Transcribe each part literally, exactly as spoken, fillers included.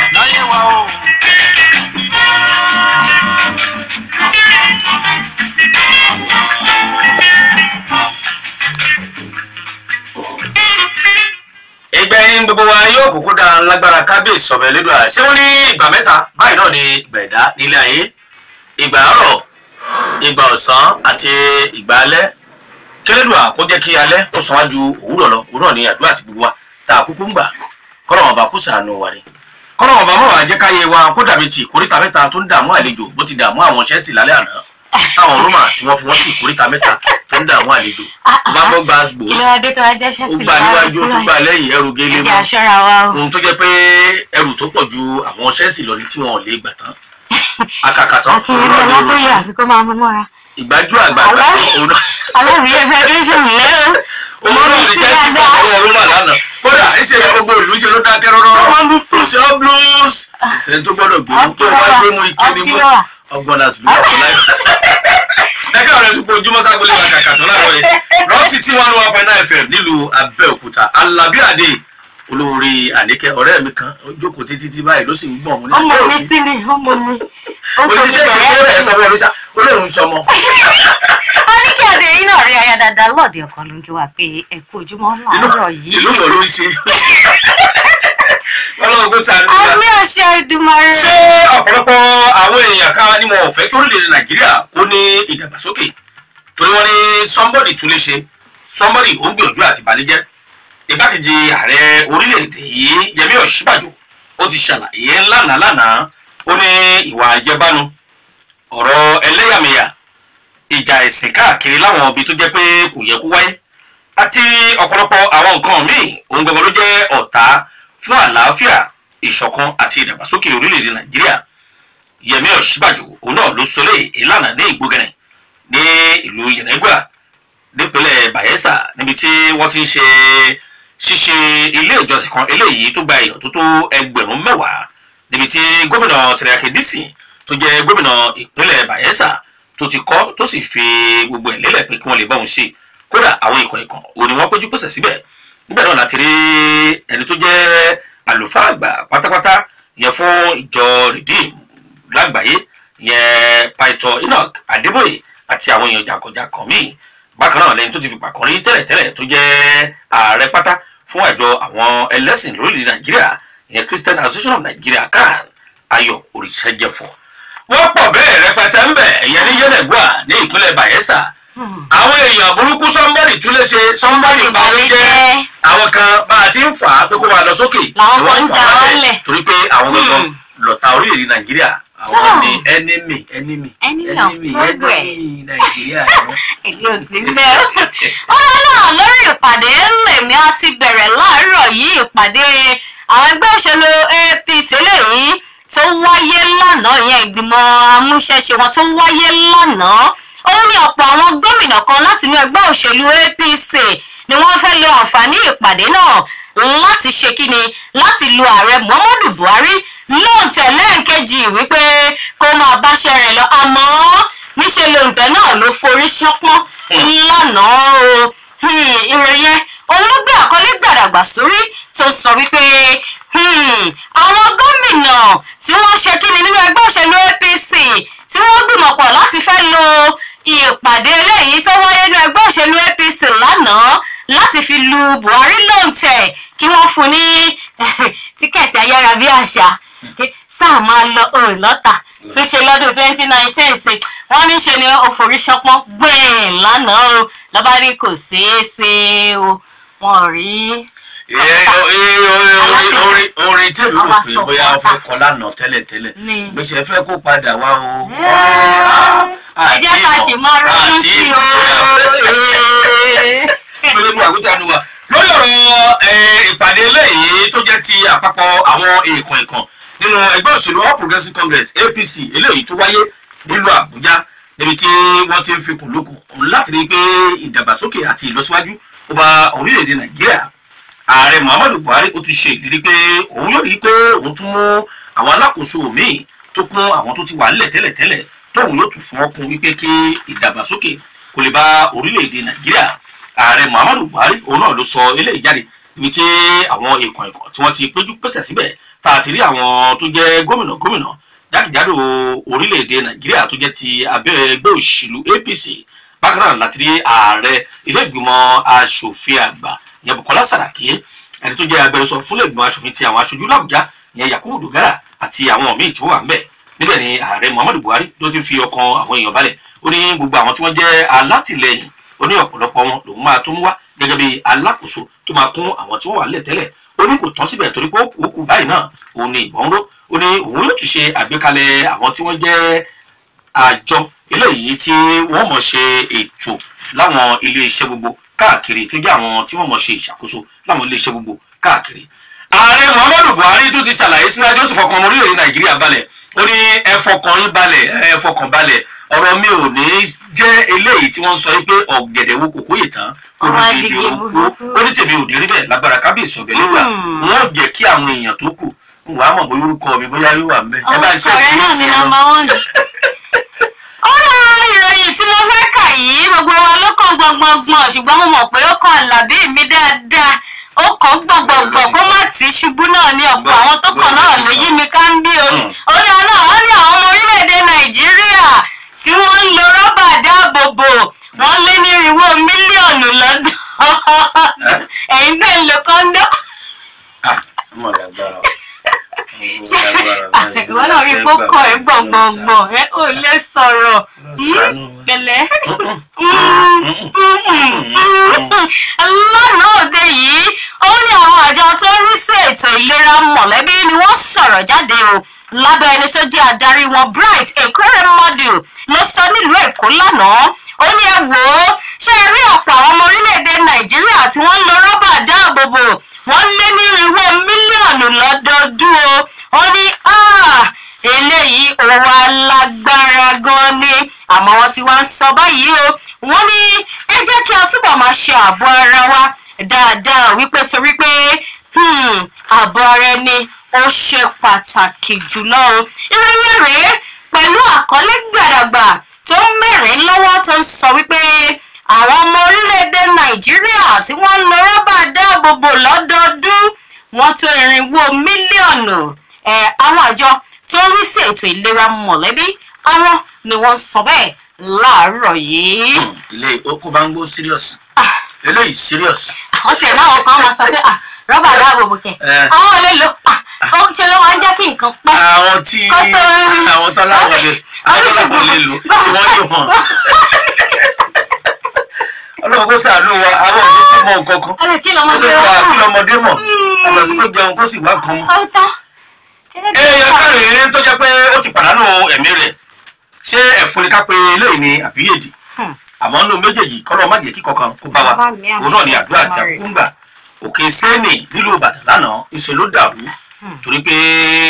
láyé wa o. ìgbẹ̀yìn gbogbo wa yóò kúkú dá lágbára kábíyèsí ọ̀bẹ lédùn à ṣé wọ́n ní ìgbà mẹ́ta báyìí náà ni ìgbà ẹ̀dá nílé ayé ìgbà àárọ̀ ìgbà ọ̀sán àti ìgbà alẹ́ kélédùà kó jẹ́ kí alẹ́ ó sàn wájú òwúrọ̀ lọ òwúrọ̀ ní àdúrà àti gbogbo wa tá a kúkú ń gbà kọ́lọ́wọ́n bá kú ṣàánú wa ni kọ́lọ́wọ́n bá mọ̀ wá jẹ́ káyé wa kó dàbí ti ìkóríta mẹ́ta tó ń dààmú àlejò bó ti dààmú àwọn ṣẹ́ẹ̀sì lálẹ́ àná táwọn rúmà tí wọ́n fi wọ́n sí ìkóríta mẹ́ta tó ń dààmú àlejò bá mọ́ gbà gbòó ó gbà níwájú ó tún gbà lẹ́yìn ẹrù gélé mọ́ ohun tó jẹ́ pé ẹrù tó pọ̀ ju àwọn ṣẹ́ẹ̀sì lọ ní tí wọn ò lè gbà tán akàkà tán ìgbájú àgbàgbà òun náà aláwìyé federation lẹ́rọ òun náà ní ṣẹ́ẹ̀sì pọ̀ àwọn rúmà lánàá kódà ẹsẹ gbogbo ìlú ṣe ló dákẹ́ rọ́rọ́ ṣe ọ́ blues ṣe tó gbọ́dọ̀ gbé tó wá gbé mú ike ní mú ọgbọ́n náà sì ló wà fún láì. ẹ̀ka rẹ̀ tó kojúmọ́ sábẹ́lẹ̀ wà kàkà tó láàárọ̀ yìí rọ́ọ̀tì tí one one point nine fm nílùú Abẹ́òkúta Alábí Adé olórí Àníkẹ́ ọ̀rẹ́ mi kan jókòó títí tí báyìí ló sì ń gbọ̀n mu ní ọmọ mi sí ni ọmọ mi. oníṣẹ́ ìṣẹ́ rẹ̀ sọ fún ẹ olóhùn sọmọ. Àníkẹ́ Adé yìí náà rí aya dáadáa lọ́ọ̀dẹ̀ ọkọ ló ń kí wa pé ẹ kú ojúmọ́ láàárọ̀ yìí. ìlú wo ló ń ṣe ọlọ́run kó sáré. àmì àṣẹ Èdùmàrè. ṣé ọ̀pọ̀lọpọ̀ àwọn èèyàn kan ni wọn ò fẹ́ kí orílẹ̀-èdè Nàìjíríà kó ní ìdàgbàsókè torí wọ́n ní somebody tún lè ṣe somebody ó ń gbìyànjú àti balẹ̀jẹ́ igbákejì ààrẹ orílẹ̀-èdè yìí Yẹmí Ọ̀ṣínbàjò ó ti ṣàlàyé lánàá lánàá ó ní ìwà àjẹbánu ọ̀rọ̀ ẹlẹ́yàmẹ̀yà ìjà ẹ̀sìn káàkiri láwọn ibi tó jẹ́ pé kò yẹ kó wáyé àti ọ̀pọ̀lọpọ̀ àwọn nǹkan míì ohun gbogbo ló jẹ́ ọ̀tá fún àlàáfíà ìṣọ̀kan àti ìdàgbàsókè orílẹ̀-èdè Nàìjíríà Yẹmí Ọ̀ṣínbàjò òun náà ló sọ lé ìlànà ní Ìgbógẹ̀nẹ̀ ní ìlú Yẹnẹgbà nípínlẹ̀ Bayelsa níbi tí wọ́n ti ń ṣe ṣíṣe ilé ìjọsìn kan eléyìí tó gba èèyàn tó tó ẹgbẹ̀rún mẹ́wàá níbi tí gómìnà Sẹ̀ríkì Dísìn tó jẹ́ gómìnà ìpínlẹ̀ Bayelsa tó ti kọ́ tó sì fi gbogbo ẹ̀ lélẹ̀ pé kí wọ́n lè bá òun ṣe kódà àwọn ikọ̀ ikọ̀ òní wọ́n péjú pèsè síbẹ̀ níbẹ̀ náà láti rí ẹni tó jẹ́ àlùfáà àgbà pátápátá yẹn fún ìjọ Redeem lágbàáyé yẹn Pásítọ̀ Enoch Adébóyè àti àwọn èèyàn jàǹkànjàǹkàn míì bákan náà lẹ́yìn tó ti fi pàkàn rí tẹ́lẹ̀tẹ́lẹ̀ tó jẹ́ ààrẹ pátá fún àjọ àwọn ẹlẹ́sìn lórílẹ̀ Nàìjíríà ìyẹn Christian Association of Nigeria CAN Ayọ̀ Òrìṣẹ́jẹ̀fọ̀ wọ́n pọ̀ bẹ́ẹ̀ rẹpẹtẹ ń bẹ̀ ìyẹn ní Yẹnẹgbà ní ìpínlẹ̀ Bayelsa àwọn èèyàn burúkú sọ́mbàdì tún lè ṣe sọ́mbàdì parí jẹ́ àwọn kan bá a ti ń fà á pé kó máa lọ sókè làwọn kan ń jà wálẹ̀ torí pé àwọn gbọ́dọ̀ lọ́ta orílẹ̀-èdè Nàìjíríà àwọn ní enemy enemy enemy of progress Nàìjíríà èyí ò sí bẹ́ẹ̀. ọ̀rọ̀ náà lórí ìpàdé lèmi á ti bẹ̀rẹ̀ láàárọ̀ yìí ìpàdé àwọn ẹgbẹ́ òṣèlú A P C lèyí tó wáyé lánàá ìyẹn ìgbìmọ̀ amúṣẹ́ṣe wọn tó wáyé lánàá ó ní ọ̀pọ̀ àwọn gómìnà kan láti inú ẹgbẹ́ òṣèlú A P C ni wọ́n fẹ́ lo àǹfààní ìpàdé náà láti ṣe kíni láti lu ààrẹ Muhammadu Buhari lóǹtẹ̀ lẹ́ẹ̀kejì wípé kó máa báṣẹ́ rẹ̀ lọ àmọ́ níṣẹ́ lóǹtẹ̀ náà ló forí ṣánpọ́n lánàá o ìròyìn olóògbé àkọlé gbàdàgbà sórí tó sọ wípé àwọn gómìnà tí wọ́n ṣe kíni nínú ẹgbẹ́ òṣèlú A P C tí wọ́n gbìmọ̀ pọ̀ láti fẹ́ lo ìpàdé eléyìí tó wáyé nínú ẹgbẹ́ òṣèlú A P C lánàá láti fi lu Buhari lóǹtẹ̀ kí wọ́n fún ní tíkẹ́ẹ̀tì ayárabíàṣá sáà máa lọ òun lọ́tà tó ṣe lọ́dún twenty nineteen sí wọ́n ní ṣe ni ó forí ṣánpọ́n gbẹ̀ẹ́n lánàá o lọ́ba ní kò ṣeé ṣe o wọ́n rí. orin tí èmi rò pé bóyá wọ́n fẹ́ kọ lánàá tẹ́lẹ̀tẹ́lẹ̀ gbèsè fẹ́ kó padà wá o. ẹ jẹ́ ká ṣe máa ronú sí o. lórí àwùjọ wa lórí ọ̀rọ̀ ìpàdé eléyìí tó jẹ́ ti àpapọ̀ àwọn èèkàn èèkàn nínú ẹgbẹ́ òṣèlú All Progressives Congress A P C eléyìí tó wáyé nílùú Àbújá níbi tí wọ́n ti ń fi kùnlùkùn láti rí i pé ìdàgbàsókè àti ìlọsíwájú ó bá orílẹ̀-èdè Nàìjíríà ààrẹ Muhammadu Buhari ó ti ṣe ìlérí pé òun yóò rí i pé òun tún mú àwọn alákòóso míì tó kún àwọn tó ti wà nílẹ̀ tẹ́lẹ̀tẹ́lẹ̀ tóun yóò tún fún ọkùn wípé kí ìdàgbàsókè kó lè bá orílẹ̀-èdè Nàìjíríà ààrẹ Muhammadu Buhari òun náà ló sọ eléyìí jáde níbi tí àwọn èèkàn èèkàn tí wọ́n ti péjú pèsè síbẹ̀ tá a ti rí àwọn tó jẹ́ gómìnà gómìnà jákèjádò orílẹ̀-èdè nàìjíríà tó jẹ́ ti abẹ́ ẹgbẹ́ òṣèlú A P C bákan náà láti rí ààrẹ ilé ìgbìmọ̀ asòfin àgbà ìyẹn Bukola Saraki ẹni tó jẹ́ agbẹnusọ fún ilé ìgbìmọ̀ asòfin ti àwọn aṣojú làbújá ìyẹn Yakubu Dogara àti àwọn míì tí wọ́n wà ń bẹ̀ níbẹ̀ ni ààrẹ Muhammadu Buhari tó ti fi ọkàn àwọn èèyàn balẹ̀ ó ní gbogbo àwọn tí wọ́n jẹ́ alátìlẹyìn ó ní ọ̀pọ̀lọpọ̀ wọn lòun máa tún wá gẹ́gẹ́ bí alákòóso tó máa kún àwọn tí wọ́n wà lẹ̀ tẹ́lẹ̀ ó ní kò tán síbẹ̀ torí pé ó kù báyìí náà òun ni ìbọn ró ó ní òun yóò tún ṣe àgbékalẹ̀ àwọn tí wọ́n jẹ́ àjọ eléyìí tí wọ́n mọ̀ ṣe ètò láwọn iléeṣẹ́ gbogbo káàkiri tó jẹ́ àwọn tí wọ́n mọ̀ ṣe ìṣàkóso láwọn iléeṣẹ́ gbogbo káàkiri. ààrẹ Muhammadu Buhari tó ti ṣàlàyé síwájú ó sì fọkàn ọmọ orílẹ̀-èdè Nàìjíríà balẹ̀ ó ní ẹ fọkàn yín balẹ̀ ẹ fọkàn balẹ̀ ọ̀rọ̀ mi ò ní jẹ́ eléyìí tí wọ́n sọ pé ọ̀gẹ̀dẹ̀ wo kòkó yè tán kó ló di ibi òkú ó ní tèmi ò ní rí bẹ́ẹ̀ lágbára kábíyèsí ọ̀bẹ nígbà wọ́n jẹ́ kí àwọn èèyàn tó kù wà á mọ̀ bóyá orúkọ mi bóyá yóò wà mẹ́ ẹ bá ṣe é kí sí ẹ lọ. ọ̀rọ̀ ìròyìn tí mo fẹ́ kà yìí gbogbo wa ló kàn gbọ̀ngbọ̀ngbọ̀n ṣùgbọ́n mo mọ̀ pé ó kàn làbí mi dáadáa ó kàn gbọ̀ngbọ̀ngbọ̀n kó má tí ṣubú náà ní ọ̀pọ̀ àwọn tó kàn náà ló yí mi ká ń bí o. ó ní ọ̀nà wọn ní àwọn ọmọ orílẹ̀-èdè Nàìjíríà tí wọ́n ń lo rọ́bà dáàbòbò wọ́n lé ní irinwó mílíọ̀nù lọ́dún ẹ̀yin bẹ́ẹ̀ lo kọ́ńdọ́. ìwọ náà rí bókọ ẹ gbọ̀ngbọ̀ngbọ̀n ẹ ò lè sọ̀rọ̀ pẹ̀lẹ́. lọ́nà òde yìí ó ní àwọn àjọ tó ń rí sí ètò ìlera mọ̀lẹ́bí ni wọ́n sọ̀rọ̀ jáde o lábẹ́ ẹni tó jẹ́ adarí wọn Bright Ekweremadu ló sọ nílùú Èkó lánàá ó ní ẹ wò ó ṣé ẹ rí ọ̀pọ̀ àwọn ọmọ orílẹ̀-èdè Nàìjíríà tí wọ́n ń lo rọ́bà dáàbòbò wọ́n lé ní irinwó mílíọ̀nù lọ́dọọdún o ó ní eléyìí ó wá lágbára gan ni àmọ́ wọ́n ti wá ń sọ báyìí o wọ́n ní ẹ jẹ́ kí a túbọ̀ máa ṣe ààbò ara wa dáadáa wípé torí pé ààbò ara ẹni ó ṣe pàtàkì jùlọ o ìròyìn rèé pẹ̀lú àkọlé gbàdàgbà tó ń mẹ́rin lọ́wọ́ tó ń sọ wípé àwọn ọmọ orílẹ̀-èdè Nàìjíríà tí wọ́n ń lo rọ́bà dáàbòbò lọ́dọọdún wọ́n tó irinwó mílíọ̀nù àwọn àjọ tó ń rí sí ètò ìlera mọ̀lẹ́bí àwọn ni wọ́n sọ bẹ́ẹ̀ láàárọ̀ yìí. ilé oko bá ń gbó serious eléyìí serious. wọ́n ti ẹ̀ náà kan máa sọ pé rọ́bà dáàbòbò kẹ̀ àwọn olè lò ó ṣe ló máa ń jẹ́ kí nǹkan pẹ́. àwọn tí àwọn tó láwọn lè àwọn tó láwọn lè lò tí wọ́n lò hàn. ọlọ́run kó ṣàánú wa àwọn ọ̀dọ́ tó mọ nǹkan kan kí lọmọdé mọ̀ kí lọmọdé mọ̀ àgbà sí pé jẹun kó sì wá kan mọ́. èèyàn kẹrin tó jẹ́ pé ó ti pàdánù ẹ̀mí rẹ̀ ṣé ẹ̀fọn ni ká pe eléyìí ni àbíyèdì àmọ́ nínú méjèèjì kọ́lọ́ má jẹ́ kí kankan kó bá wa òun náà ni àdúrà àti àkúngbà òkè sẹ́ẹ̀nì nílùú Ìbàdàn lánàá ìṣe ló dàrú torí pé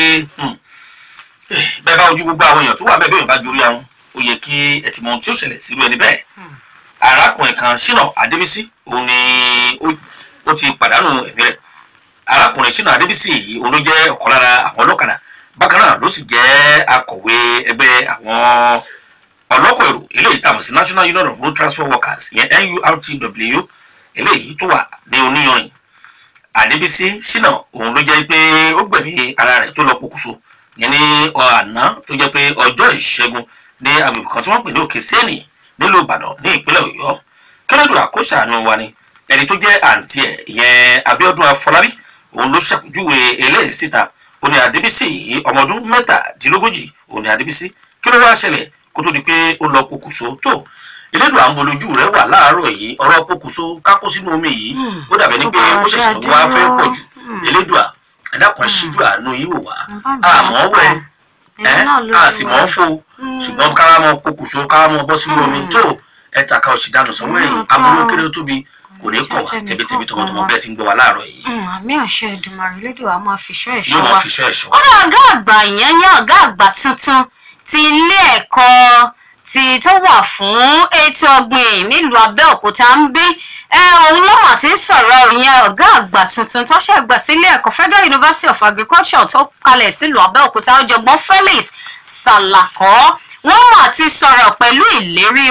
bẹ́ẹ̀ bá ojú gbogbo àwọn èèyàn tó wà bẹ́ẹ̀ bẹ́ẹ̀ bá jorí àwọn ó yẹ kí ẹ ti mọ ohun tí ó ṣẹlẹ̀ sílùú ẹni bẹ́ẹ̀ arákùnrin kan Ṣínà Adébísí òun ni ó ti pàdánù ẹ̀mí rẹ̀ arákùnrin Ṣínà Adébísí yìí òun ló jẹ́ ọ̀kan lára àwọn ọlọ́kadà bákan náà ló sì jẹ́ akọ̀wé ẹgbẹ́ àwọn ọlọ́kọ̀ èrò eléyìí tàmọ̀ sí National Union of Road Transport Workers ìyẹn N U R T W eléyìí tó wà ní Oníyanrìn Adébísí Ṣínà òun ló jẹ́ pé ó gbẹ̀mí ara rẹ̀ tó lọ pokùnso ìyẹn ní àná tó jẹ́ pé ọjọ́ ìṣẹ́gun ní agbègbè kan tí wọ́n pè ní Òkè Sẹ́ẹ̀nì nílùú Ìbàdàn ní ìpínlẹ̀ Ọ̀yọ́ kẹ́lẹ́dùn àkóṣàánú wa ni ẹni tó jẹ́ àǹtí ẹ̀ ìyẹn Abíọ́dún Afọlábí òun ló ṣàpèjúwe eléyìí síta òun ni Adébísí yìí ọmọ ọdún mẹ́tàdínlógójì òun ni Adébísí kí ló wá ṣẹlẹ̀ kó tó di pé ó lọ pokùnso tó elédùn àmọlójú rẹ̀ wà láàárọ̀ yìí ọ̀rọ̀ pokùnso kákó sínú omi yìí ó dàbẹ̀ ní pé ó ṣẹ̀ṣẹ̀ wá fẹ́ pọ̀ jù elédùn ẹ̀dàkùn ṣíjú àánú yìí wò wá àmọ́ wẹ̀ ẹ́ a sì mọ́ fò ṣùgbọ́n ká mọ́ pokùnso ká mọ́ bọ́ sínú omi tó ẹ̀ta ká òsì dànù sọ́wọ́ ẹ̀yìn aburú kéré tóbi kò ní kọ̀ wá tẹ̀bítẹ̀bí tọmọtọmọ bẹ́ẹ̀ ti ń gbọ́ wa láàárọ̀ yìí. àmì àṣẹ Èdùmàrè lédùn a máa fi ṣọ́ ẹ̀ṣọ́ wa. yóò máa fi ṣọ́ ẹ̀ṣọ́ wa. ó ní ọ̀gá àgbà yẹn yẹn ọ̀gá àgbà tuntun ti ilé ẹ̀kọ́ ti tó wà fún ètò ọ̀gbìn nílùú Abẹ́òkúta ń bí òun lọ́mọ̀ tí ń sọ̀rọ̀ ìyẹn ọ̀gá àgbà tuntun tó ṣe gbà sílé ẹ̀kọ́ Federal University of Agriculture tó kalẹ̀ sílùú Abẹ́òkúta ọ̀jọ̀gbọ́n Felix Salako wọ́n mà ti sọ̀rọ̀ pẹ̀lú ìlérí o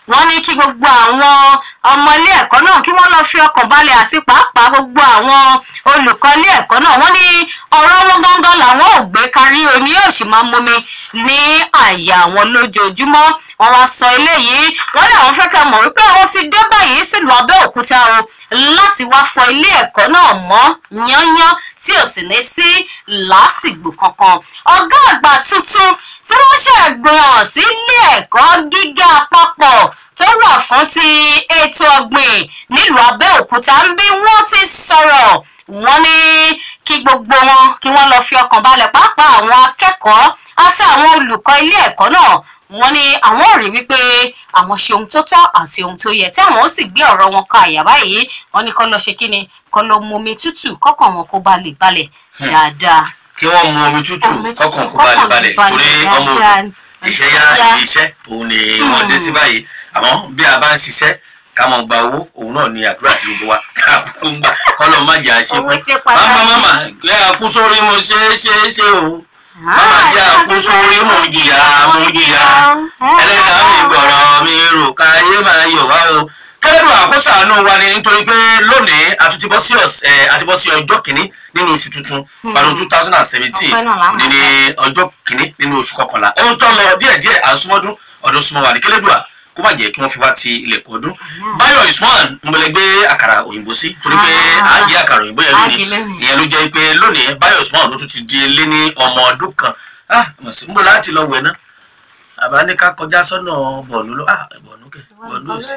wọ́n ní kí gbogbo àwọn ọmọ ilé ẹ̀kọ́ náà kí wọ́n lọ fi ọkàn balẹ̀ àti pàápàá gbogbo àwọn olùkọ́ ilé ẹ̀kọ́ náà wọ́n ní ọ̀rọ̀ wọn gangan làwọn ò gbé kárí oní yóò sì máa mumi ní àyà àwọn lójoojúmọ́ wọ́n wá sọ eléyìí wọ́n ní àwọn fẹ́ ká mọ̀ wípé àwọn ti dé báyìí sílùú Abẹ́òkúta o láti wá fọ ilé ẹ̀kọ́ náà mọ́ yányán tí ò sì ní sí lásìgbò kankan ọ̀gá àgbà tuntun tí wọ́n ṣàgbọ̀n sílé ẹ̀kọ́ gíga àpapọ̀ tó wà fún ti ètò ọ̀gbìn nílùú Abẹ́òkúta ń bí wọ́n ti sọ̀rọ̀ wọ́n ní kí gbogbo wọn kí wọ́n lọ fi ọkàn balẹ̀ pàápàá àwọn akẹ́kọ̀ọ́ àti àwọn olùkọ́ ilé ẹ̀kọ́ náà wọ́n ní àwọn ò rí wípé àwọn ṣe ohun tó tọ́ àti ohun tó yẹ tí àwọn ó sì gbé ọ̀rọ̀ wọn ka àyà báyìí wọ́n ní kó lọ ṣe kí ni kó lọ mu omi tútù kọ́kàn wọn kó ba lè balẹ̀ dáadáa. kí wọ́n mu omi tútù kọ́kàn kó ba lè balẹ̀ torí ọmọ òdò iṣẹ́ yá iṣẹ́ òun ni wọ́n dé sí báyìí àmọ́ bí a bá ń ṣiṣẹ́ ká mọ̀ gba owó òun náà ni àdúrà tí gbogbo wa ká kó ń gbà kọ́lọ́ má jà ṣe kú máma máma gbé àkú sórí mo ṣe é ṣe é ṣe o máma jẹ́ àkú sórí mo jìyà mo jìyà ẹlẹ́dàá mi gbọ̀rọ̀ mi rò káyé máa yọ̀ wá o kẹ́lẹ́dùn àkóso àánú wa ni nítorí pé lónìí àtúntí bọ́ sí ọjọ́ kìíní nínú oṣù tuntun ọdún two thousand and seventeen ní ọjọ́ kìíní nínú oṣù kọkànlá ohun tó lọ díẹ̀díẹ̀ àsúmọ́dún ọdún súnmọ́ wa ní kẹ́lẹ́dùn kó má jẹ́ kí wọ́n fi wá ti ilẹ̀kùn ọdún. Báyọ̀ Usman ń bọ̀lẹ̀ gbé àkàrà òyìnbó sí torí pé à ń jẹ àkàrà òyìnbó yẹn lónìí ìyẹn ló jẹ́ pé lónìí Báyọ̀ Usman ló tún ti di lé ní ọmọ ọdún kan ah ń bọ̀ láti lọ wẹ̀ náà àbá ní ká kọjá sọ́nà bọ̀ọ̀nù ló ah bọ̀ọ̀nù kẹ bọ̀ọ̀nù ò sí.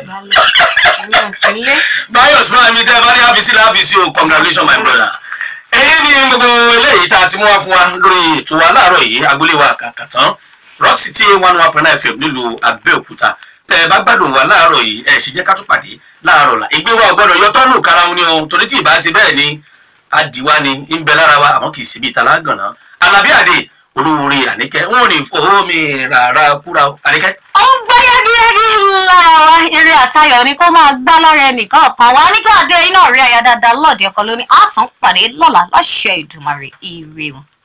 Báyọ̀ Usman mi tẹ́ ẹ bá ní àfisí láàfisí o congratulations my brother. èyí ni gbogbo eléyìí tá a ti mú wá fún wa lórí ètò wa láàárọ̀ yìí agboolé wa kàkàtàn Rock City one one point nine F M nílùú Abẹ́òkúta tẹ ẹ bá gbádùn wa láàárọ̀ yìí ẹ sì jẹ́ ká tún pàdé láàárọ̀ la ìgbé wa ọgbọ́dọ̀ yọ tọ́nù karahun ni ohun torí tí ìbá ṣe bẹ́ẹ̀ ni adìwá ni ń bẹ lára wa àmọ́ kì í síbi ìtàlá gànà Alábí Àdé olúwore Àníkẹ́ wọn ò ní fowó mi rárá kúra Àníkẹ́. ó ń gbá yẹ́gíyẹ́gí lára wa eré àtayọ̀ ni kó máa gbá lára ẹnìkan ọ̀kan wa nígbà dé iná rí àyà dáadáa lọ́ọ̀dẹ̀ ọkọ lóní àtún pàdé lọ́la láṣẹ Ìdùmarè ire wọn.